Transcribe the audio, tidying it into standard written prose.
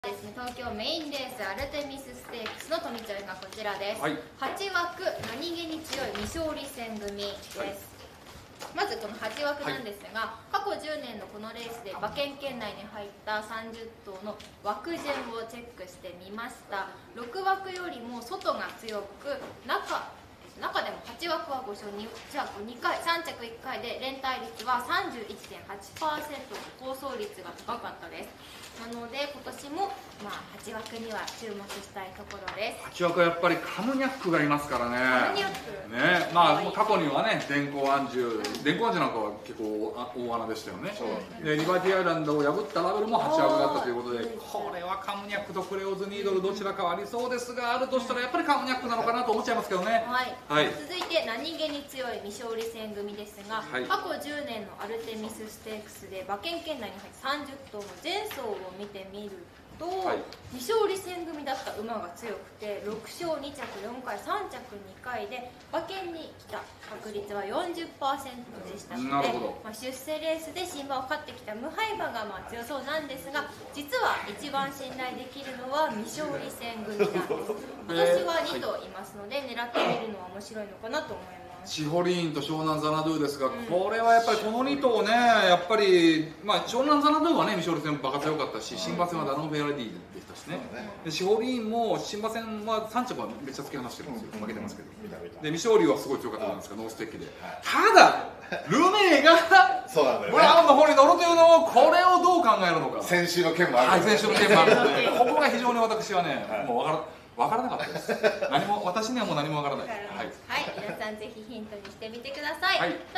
ですね、東京メインレースアルテミスステークスの富ちゃんがこちらです、 はい、 8枠何気に強い未勝利戦組です、はい、まずこの8枠なんですが、過去10年のこのレースで馬券圏内に入った30頭の枠順をチェックしてみました。6枠よりも外が強く、中でも8枠は5勝2着2回3着1回で連帯率は 31.8% と好走率が高かったです。なので今年も8枠には注目したいところです。 8枠はやっぱりカムニャックがいますからね。 カムニャックね、過去にはね、電光暗示なんかは結構大穴でしたよね。でリバティアイランドを破ったラベルも8枠だったということで、これはカムニャックとクレオズニードルどちらかはありそうですが、あるとしたらやっぱりカムニャックなのかなと思っちゃいますけどね。 はい、続いて何気に強い未勝利戦組ですが、過去10年のアルテミスステークスで馬券圏内に入って30頭の前走を見てみると、未勝利戦組だった馬が強くて6勝2着4回3着2回で馬券に来た確率は 40% でしたので、出世レースで新馬を勝ってきた無敗馬が強そうなんですが、実は一番信頼できるのは未勝利戦組なんです。今年は2頭いますので狙ってみるのは面白いのかなと思います。 シホリーンと湘南ザナドゥですが、これはやっぱりこの2頭ね、やっぱり、湘南ザナドゥはね、未勝利戦バカ強かったし、新馬戦はダノンフェアレディでしたしね、でシホリーンも新馬戦は3着はめっちゃ突き放してるんですよ、負けてますけど、で未勝利はすごい強かったじゃないですか、ノーステッキで。ただ、ルメイがブラウンの方に乗るというのを、これをどう考えるのか、 先週の件もある、 先週の件もあるので、ここが非常に私はね、もう分からなかったです。私にはもう何も分からない。 はい、皆さんぜひヒントにしてみてください。